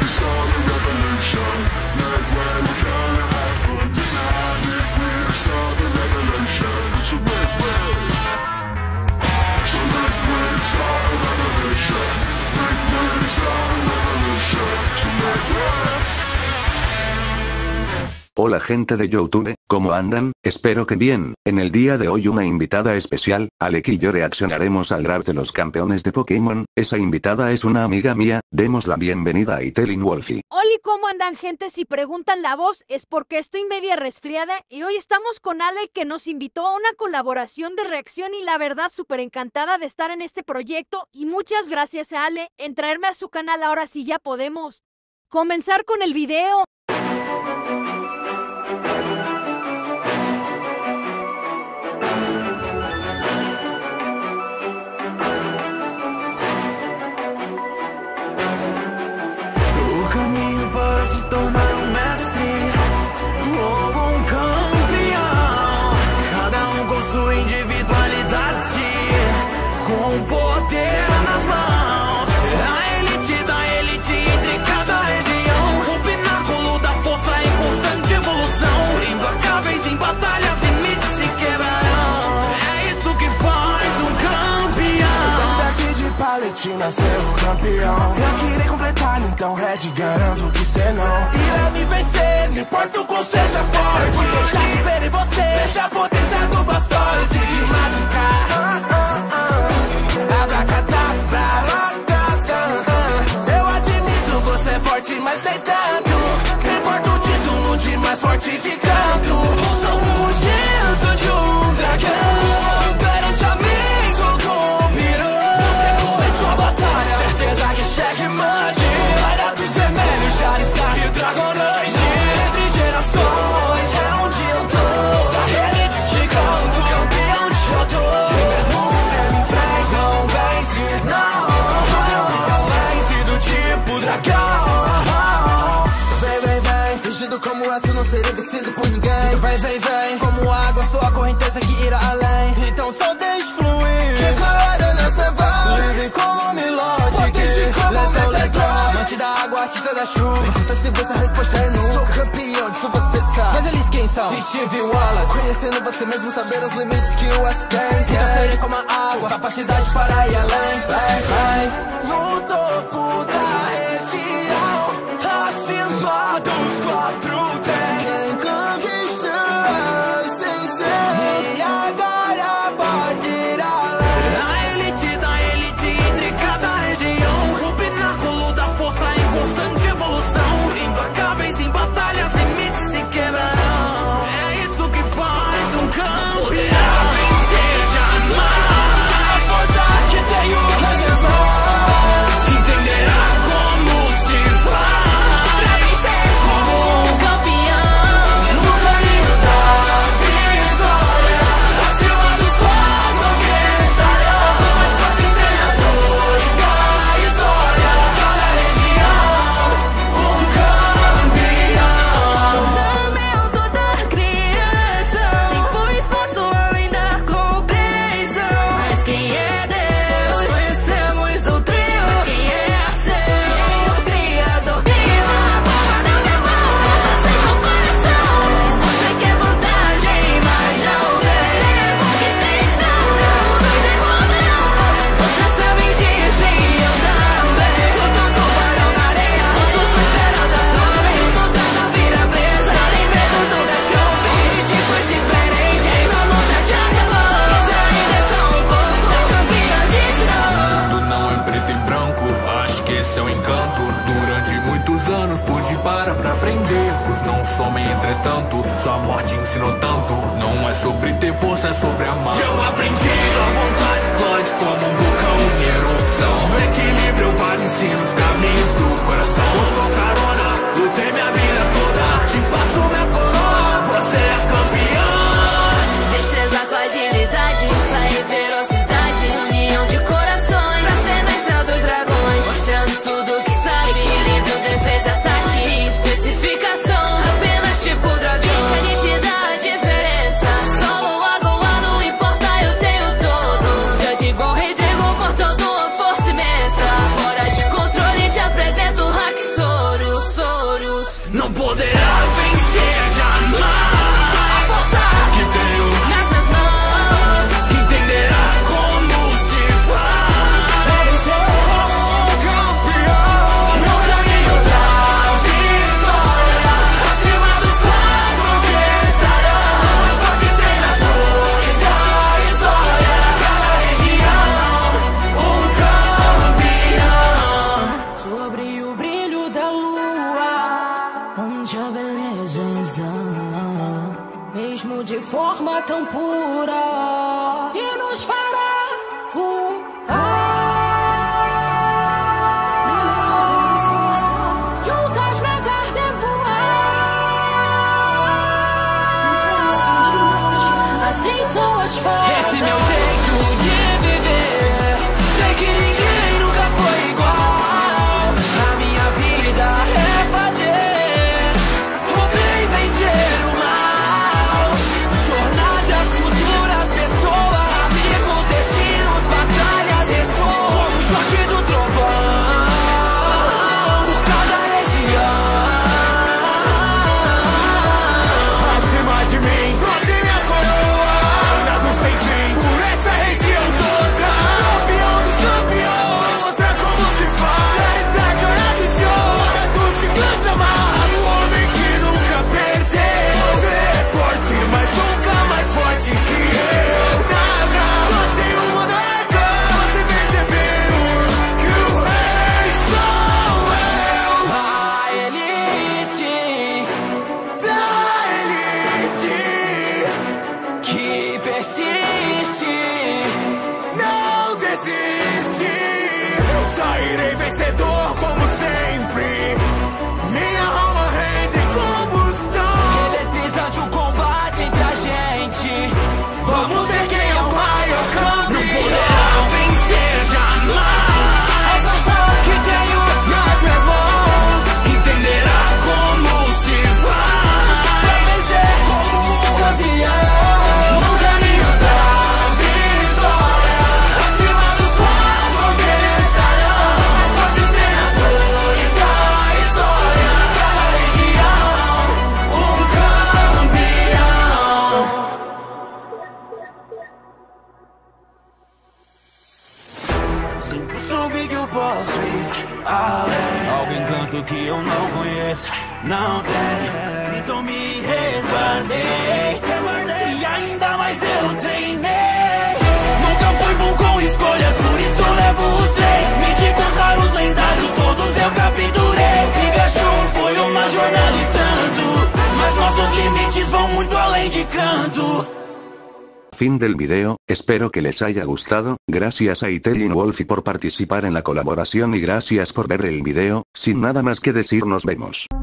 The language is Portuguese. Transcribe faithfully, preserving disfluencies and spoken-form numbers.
Hola gente de YouTube, ¿cómo andan? Espero que bien. En el día de hoy una invitada especial, Alec y yo reaccionaremos al draft de los campeones de Pokémon. Esa invitada es una amiga mía, demos la bienvenida a Itelin Wolfie. Hola, ¿cómo andan gente? Si preguntan la voz es porque estoy media resfriada y hoy estamos con Alec que nos invitó a una colaboración de reacción y la verdad súper encantada de estar en este proyecto y muchas gracias a Ale en traerme a su canal. Ahora sí ya podemos comenzar con el video. Tornar um mestre ou um campeão, cada um com sua individualidade, com o poder nas mãos, a elite da elite entre cada região, o pináculo da força em constante evolução, implacáveis em batalhas, limites se quebrarão, é isso que faz um campeão. Da cidade de Paletina ser o campeão, eu queria completar, então Red garanto que cê não irá me vencer, não importa o quão seja forte, porque eu já superei você, veja a potência do Blastoise e de mágica. Abracadabra, eu admito, você é forte, mas nem tanto, não importa o título de mais forte de canto. Sou o rugido de um dragão, perante a mim sou campeão. Você começou a batalha, certeza que checkmate. Área dos vermelhos, Charizard e Dragonite. Entre gerações é onde eu tô, da elite de canto, campeão de Jotô. E mesmo que cê me enfrente, não vence, não. Campeão vence do tipo dragão. Vem, vem, vem, rígido como essa não serei vencido por ninguém. Então vem, vem, vem, como água, sou a correnteza que irá além. Então só deixe fluir, que colora nessa voz, livre como Milotic, potente como Metatron, amante da água, artista da chuva. Pergunta se você a resposta é não. Sou campeão, disso você sabe. Mas eles quem são? Steve Wallace. Conhecendo você mesmo, saber os limites que o S tem. Então serei como a água, capacidade para ir além. Vem, vem, no topo da região, acima dos quatro tem quem conquistou a essência. E agora pode ir além. A elite da elite entre cada região, o pináculo da força em constante evolução, implacáveis em batalhas, limites se quebrarão. É isso que faz um campeão. Vencer jamais a força que tenho nas minhas mãos, entenderá como se faz como um campeão no caminho da vitória. Acima dos quatro que estarão os mais fortes treinadores da história. Cada região, um campeão. Fundamento da criação, tempo e espaço além da compreensão. Mas quem é Deus? Conhecemos o trio. Mas quem é ação? O Criador. Cria a palma da minha mão, força sem comparação. Você quer vantagem, mas não vês o que tens, não. Não tem condição. Você sabe disso e eu também. Tudo tubarão na areia, susto, sua esperança some. Tudo trava, vira presa, tem medo do cachorro. Tipos diferentes, só luta de acabou. Isso ainda é só um pouco, o campeão disse não. O mundo não é preto e branco, acho que esse é o encanto. Durante muitos anos pude parar pra aprender. Os não somem, entretanto, sua morte ensinou tanto. Não é sobre ter força, é sobre amar. Eu aprendi, sua vontade explode como um vulcão em erupção. No equilíbrio eu vale, ensino os caminhos do coração. Vou carona, lutei minha vida toda, te passo minha coroa, você é campeão. Destreza com agilidade, força e velocidade, união de corações, pra ser mestra dos dragões, mostrando tudo que sabe, equilíbrio, defesa, ataque, especificação, apenas tipo dragão, a nitida diferença, solo, água, não importa, eu tenho todo, se eu digo rei Dragon por toda a força imensa, fora forma tão pura e nos fará voar. Juntas nadar de voar. Assim são as formas. Esse meu jeito de viver, sei que ninguém nunca foi igual. A minha vida é fazer o bem vencer o mal. Jornadas futuras, pessoas, amigos, destinos, batalhas ressoam como o choque do trovão por cada região. Acima de mim só tem minha coroa, nado sem fim por essa região toda. Campeão dos campeões, mostra como se faz. Essa é a cara do show, do ciclano amado, o homem que nunca perdeu. Você é forte, mas nunca mais forte que eu. Naga, só tem uma naga. Você percebeu que o rei sou eu. A elite da elite que persiste, não desiste. Sairei vencedor como sempre. Minha alma rende combustão. Eletrizante o combate entre a gente. Vamos ver quem é o maior campeão. Não poderão vencer jamais. Essa só que tenho nas minhas mãos. Entenderá como se faz pra vencer como um campeão. No caminho da vitória, acima dos quatro onde eles estarão. Mais fortes treinadores da história, cada região, um campeão. Sempre soube que eu posso ir além. Algum encanto que eu não conheço, não tem. Então me resguardei, e ainda mais eu treinei. Nunca fui bom com escolhas, por isso levo os três. Míticos, raros, lendários, todos eu capturei. Pikachu foi uma jornada e tanto, mas nossos limites vão muito além de canto. Fin del video, espero que les haya gustado, gracias a Itelin Wolfie por participar en la colaboración y gracias por ver el video, sin nada más que decir nos vemos.